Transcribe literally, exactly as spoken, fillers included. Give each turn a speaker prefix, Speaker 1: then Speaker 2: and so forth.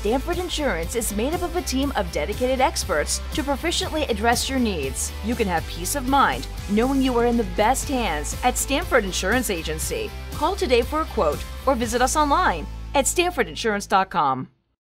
Speaker 1: Stamford Insurance is made up of a team of dedicated experts to proficiently address your needs. You can have peace of mind knowing you are in the best hands at Stamford Insurance Agency. Call today for a quote or visit us online at stamford insurance dot com.